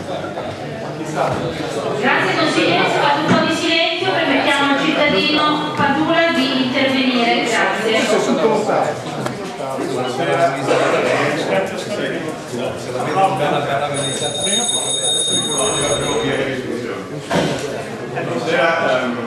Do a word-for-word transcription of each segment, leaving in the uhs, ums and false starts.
Grazie consigliere, se fate un po' di silenzio permettiamo al cittadino Padula di intervenire. Grazie. Buonasera, um,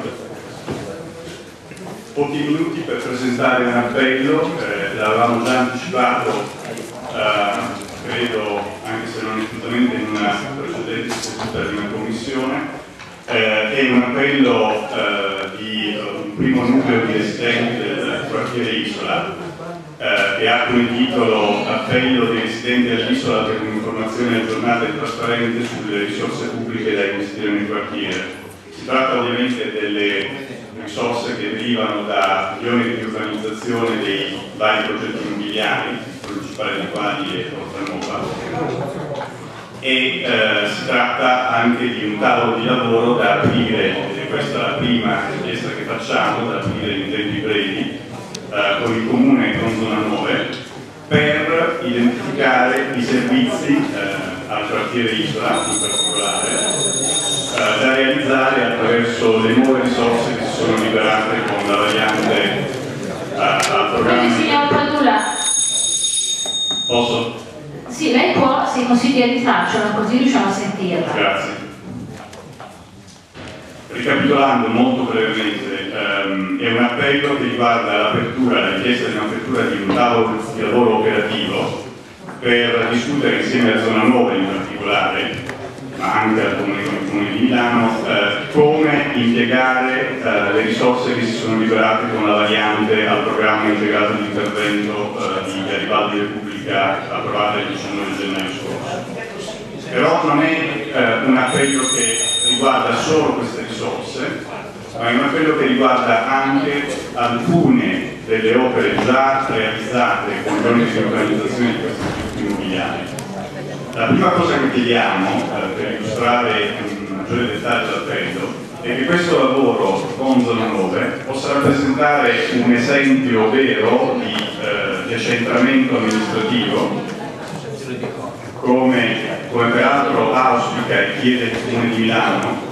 pochi minuti per presentare un appello, eh, l'avevamo già anticipato, eh, credo, anche se non esattamente in una precedente seduta di una commissione, eh, è un appello eh, di un primo nucleo di residenti del quartiere Isola, eh, che ha come titolo Appello dei residenti dell'Isola per un'informazione aggiornata e trasparente sulle risorse pubbliche da investire nel quartiere. Si tratta ovviamente delle risorse che derivano dagli oneri di urbanizzazione dei vari progetti immobiliari, il principale dei quali è Portanova, e eh, si tratta anche di un tavolo di lavoro da aprire, e questa è la prima richiesta che facciamo, da aprire in tempi brevi, eh, con il Comune con zona nove, per identificare i servizi eh, al quartiere Isola in particolare, da realizzare attraverso le nuove risorse che si sono liberate con la variante uh, al programma. Signor Padula. Posso? Sì, lei può, se i consiglieri facciano, così riusciamo a sentirla. Grazie. Ricapitolando molto brevemente, um, è un appello che riguarda l'apertura, la richiesta di un'apertura di un tavolo di lavoro operativo per discutere insieme alla zona nove in particolare, ma anche al Comune, al Comune di Milano, eh, come impiegare eh, le risorse che si sono liberate con la variante al programma integrato di intervento eh, di Garibaldi Repubblica approvata il diciannove gennaio scorso. Però non è eh, un appello che riguarda solo queste risorse, ma è un appello che riguarda anche alcune delle opere già realizzate con gli oneri di organizzazione di questi progetti immobiliari. La prima cosa che chiediamo, eh, per illustrare in maggiore dettaglio l'appello, è che questo lavoro con zona nove possa rappresentare un esempio vero di eh, decentramento amministrativo, come, come peraltro auspica e chiede il Comune di Milano.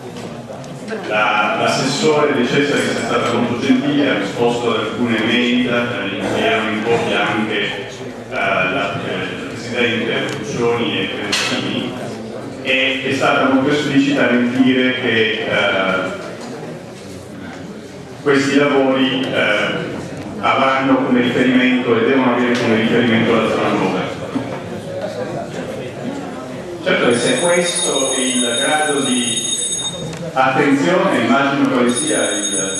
L'assessore De Cesari è stata molto gentile, ha risposto ad alcune mail, eh, in cui erano in copia anche eh, la, eh, Presidente Puccioni e Crestini, e è stata molto esplicita nel dire che eh, questi lavori eh, avranno come riferimento e devono avere come riferimento la zona nove. Certo che se questo è il grado di attenzione, immagino quale sia il...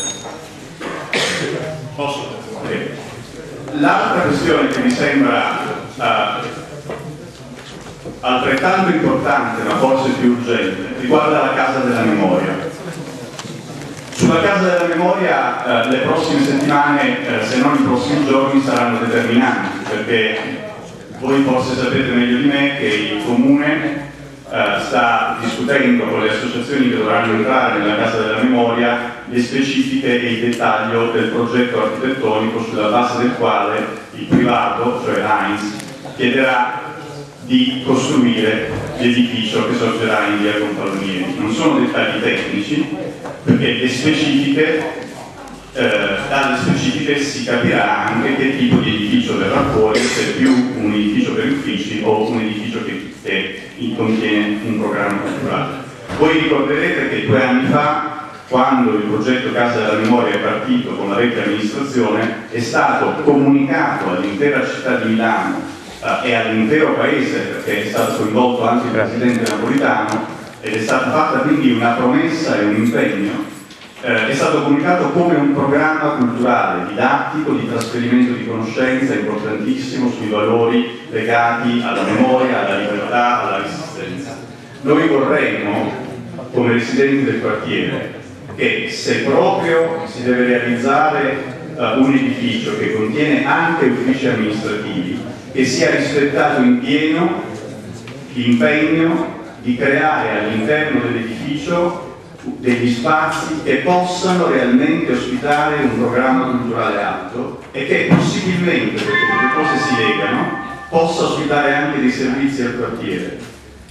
Posso? Okay. L'altra questione che mi sembra uh, altrettanto importante, ma forse più urgente, riguarda la Casa della Memoria. Sulla Casa della Memoria eh, le prossime settimane, eh, se non i prossimi giorni, saranno determinanti, perché voi forse sapete meglio di me che il Comune eh, sta discutendo con le associazioni che dovranno entrare nella Casa della Memoria le specifiche e il dettaglio del progetto architettonico sulla base del quale il privato, cioè Heinz, chiederà di costruire l'edificio che sorgerà in via Gonfalonieri. Non sono dettagli tecnici, perché le specifiche, eh, dalle specifiche si capirà anche che tipo di edificio verrà fuori, se è più un edificio per uffici o un edificio che, che contiene un programma culturale. Voi ricorderete che due anni fa, quando il progetto Casa della Memoria è partito con la vecchia amministrazione, è stato comunicato all'intera città di Milano e all'intero paese, perché è stato coinvolto anche il presidente Napolitano, ed è stata fatta quindi una promessa e un impegno, eh, è stato comunicato come un programma culturale, didattico, di trasferimento di conoscenza importantissimo sui valori legati alla memoria, alla libertà, alla resistenza. Noi vorremmo, come residenti del quartiere, che se proprio si deve realizzare uh, un edificio che contiene anche uffici amministrativi, che sia rispettato in pieno l'impegno di creare all'interno dell'edificio degli spazi che possano realmente ospitare un programma culturale alto e che possibilmente, perché le cose si legano, possa ospitare anche dei servizi al quartiere.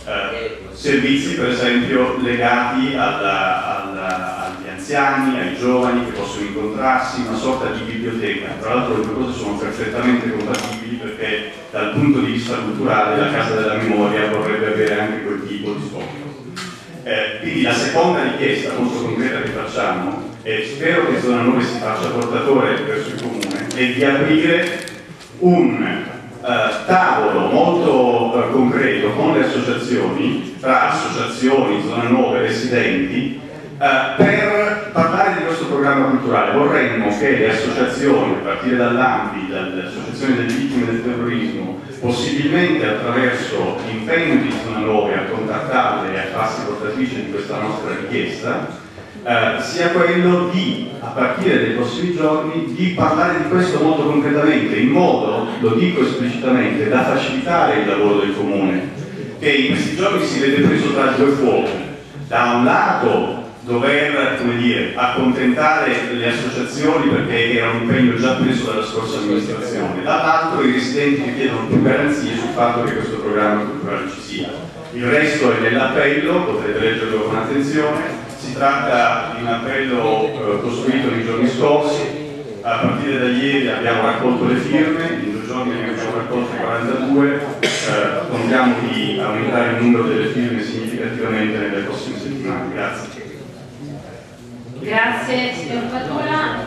eh, servizi per esempio legati alla, alla, agli anziani, ai giovani che possono incontrarsi, una sorta di biblioteca. Tra l'altro le due cose sono perfettamente compatibili perché dal punto di vista culturale la Casa della Memoria vorrebbe avere anche quel tipo di scopo. Eh, quindi la seconda richiesta molto concreta che facciamo, e spero che Zona nove si faccia portatore verso il Comune, è di aprire un eh, tavolo molto eh, concreto con le associazioni, tra associazioni, Zona nove, residenti, eh, per parlare di questo programma culturale. Vorremmo che le associazioni, a partire dall'A M P I, dalle associazioni delle vittime del terrorismo, possibilmente attraverso l'impegno di Zona nove a contattarle e a farsi portatrice di questa nostra richiesta, eh, sia quello di, a partire dai prossimi giorni, di parlare di questo molto concretamente, in modo, lo dico esplicitamente, da facilitare il lavoro del Comune, che in questi giorni si vede preso tra due fuochi. Da un lato dover, come dire, accontentare le associazioni perché era un impegno già preso dalla scorsa amministrazione, dall'altro i residenti che chiedono più garanzie sul fatto che questo programma culturale ci sia. Il resto è nell'appello, potete leggerlo con attenzione, si tratta di un appello eh, costruito nei giorni scorsi, a partire da ieri abbiamo raccolto le firme, in due giorni ne abbiamo raccolte quarantadue, eh, contiamo di aumentare il numero delle firme significativamente nelle prossime settimane. Grazie. Grazie signor Padula.